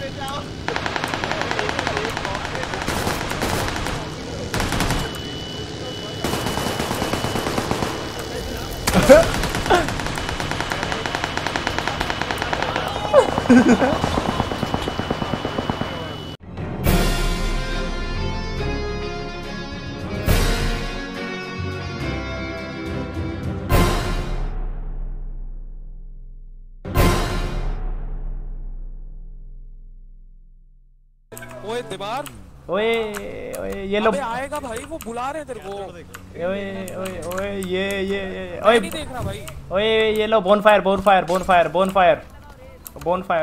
ओए दीवार, ओए ओए ये लो। अबे आएगा भाई, वो बुला रहे तेरे को। ओए ओए ओए ये ओए नहीं देख रहा भाई। ओए ये लो bonfire bonfire bonfire bonfire bonfire.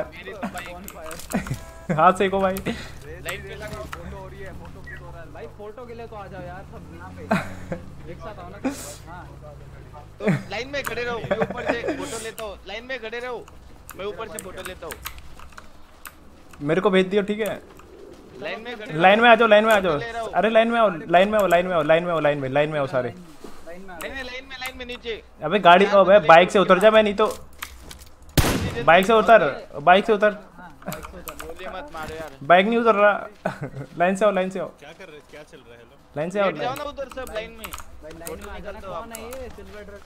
हाथ सेको भाई। लाइन पे लगा, फोटो हो रही है, फोटो क्लिक हो रहा है भाई। फोटो के लिए तो आ जाओ यार सब यहाँ पे एक साथ आओ ना। हां तो लाइन में खड़े रहो, मैं ऊपर से फोटो लेता हूं। लाइन में खड़े रहो, मैं ऊपर से फोटो लेता हूं। मेरे को भेज दियो ठीक है। लाइन में आ जाओ, लाइन में आ जाओ। अरे लाइन में आओ, लाइन में आओ, लाइन में आओ, लाइन में आओ, लाइन में आओ सारे। लाइन में नीचे। अबे गाड़ी, अबे बाइक से उतर जा, मैं नहीं तो बाइक से उतर, बाइक से उतर। गोली मत मारो यार, बाइक नहीं उतर रहा। लाइन से आओ, लाइन से आओ। क्या कर रहे, क्या चल रहा है? लाइन से आओ, जाओ ना उधर सब लाइन में। फोटो निकाल दो। कौन है ये सिल्वर ड्रेस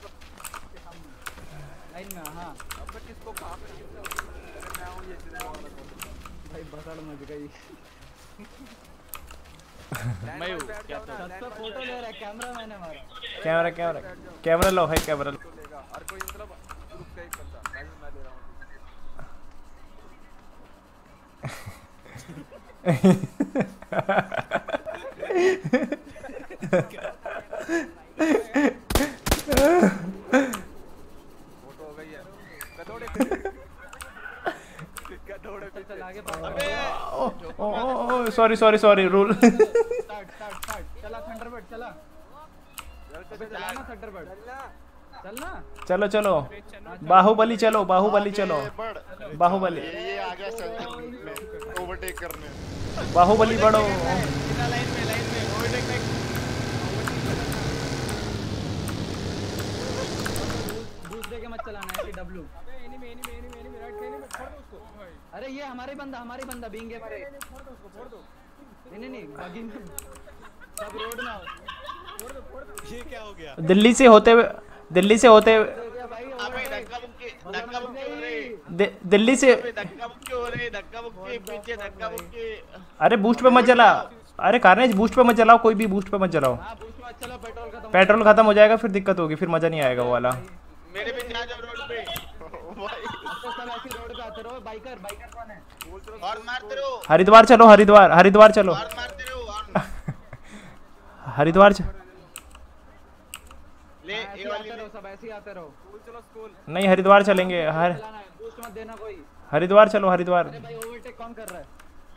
लाइन में? हां अब किसको कहां पे मैं हूं ये भाई बसड़ मच गई। मैं हूं क्या तो फोटो ले रहा है कैमरा मैंने मारा। कैमरा लो है, कैमरा लो। हर कोई मतलब ग्रुप का एक बंदा मैं ले रहा हूं। फोटो हो गई है। कटोरे चल आगे सॉरी रूल। स्टार्ट चला थंडरबर्ड चला। चला ना थंडरबर्ड चलना। चलो बाहुबली चलो, बाहुबली चलो, बाहुबली। ये आ गया चल ओवरटेक करने। बाहुबली बढ़ो। लाइन में ओवरटेक में। दूसरे के मत चलाना है डब्ल्यू। अबे एनिमी राइट एनिमी छोड़ दो उसको। अरे ये हमारे बंदा बिंगे मारे। छोड़ दो। नहीं बागी में सब रोड में आओ। छोड़ दो। ये क्या हो गया? दिल्ली से होते हुए दिल्ली से अबे धक्का मुक्की हो रही। दिल्ली से धक्का मुक्की हो रही, धक्का मुक्की पीछे धक्का मुक्की। अरे बूस्ट पे मत चला। अरे कार्नेज बूस्ट पे मत चलाओ, कोई भी बूस्ट पे मत चलाओ। चलो पेट्रोल खत्म हो जाएगा, फिर दिक्कत होगी, फिर मजा नहीं आएगा वो वाला। मेरे पीछे आ जाओ रोड पे। भाई सब ऐसे रोड पे आते रहो। बाइकर कौन है? और मारते रहो। हरिद्वार चलो, हरिद्वार चलो। और मारते रहो और हरिद्वार ले ये वाली सब ऐसे ही आते रहो। चलो स्कूल नहीं, हरिद्वार चलेंगे। बूस्ट मत देना कोई। हरिद्वार चलो, हरिद्वार। अरे भाई ओवरटेक कौन कर रहा है?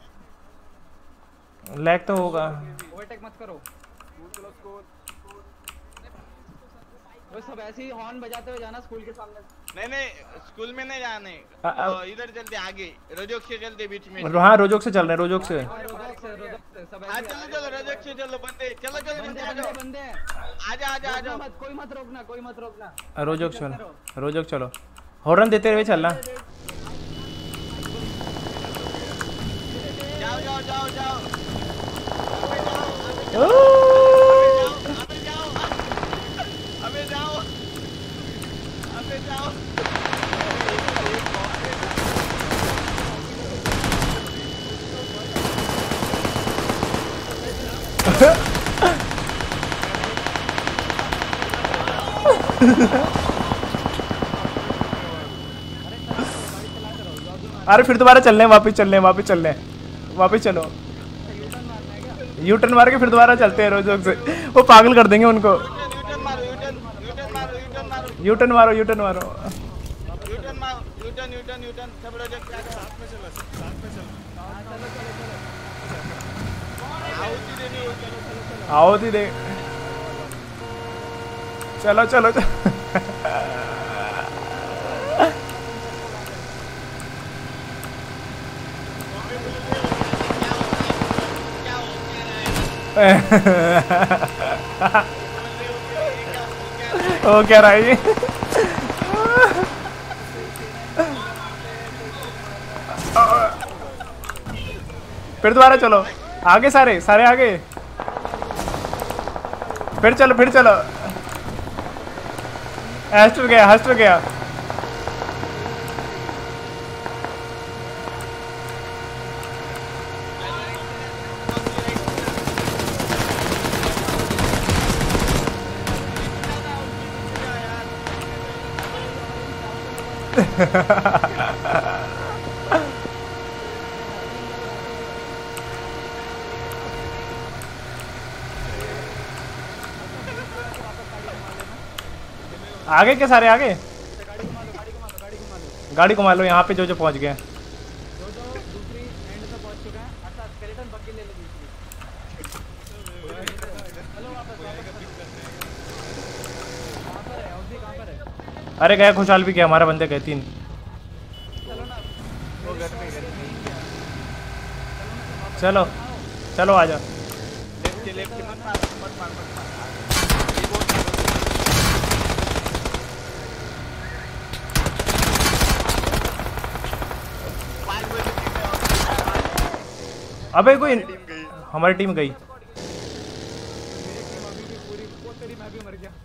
लैग तो होगा। ओवरटेक मत करो। चलो स्कूल। वो सब ऐसे ही हॉर्न बजाते हुए जाना स्कूल के सामने। नहीं स्कूल में नहीं जाने। इधर चलते आगे, रोजोक से चलते बीच में। हाँ रोजोक से चल रहे हैं, रोजोक से। हाँ चलो रोजोक से चलो बंदे। चलो बंदे आजा। कोई मत रोकना। रोजोक चलो। हॉर्न देते हुए चलना। जाओ। अबे जाओ। अरे फिर दोबारा चलने, वापस चलो। यू टर्न मार के फिर दोबारा चलते हैं रोजोक से। वो पागल कर देंगे उनको। यू टर्न मारो। यूटर्न सब रोजोक के आगे साथ में चलो। आओ दे। चलो। ओ क्या रहा है ये? फिर दोबारा चलो, आगे सारे सारे आगे, फिर चलो फिर चलो। हेस्टर गया, हेस्टर गया। आगे के सारे आगे, गाड़ी घुमा लो यहाँ पे जो जो पहुँच गए। जो दूसरी एंड से पहुंच चुका है। अच्छा स्केलेटन बग्गी ले लो दूसरी। चलो वापस कहाँ पर है औजी, कहाँ पर है? अरे गया, खुशहाल भी गया, हमारा बंदे गए 3। चलो ना वो घर में चलो चलो आ जाओ। लेफ्ट मत मार मत मार मत मार। अबे कोई टीम गई। हमारी टीम गई। मेरी टीम अभी भी पूरी, वो तेरी मैं भी मर गया।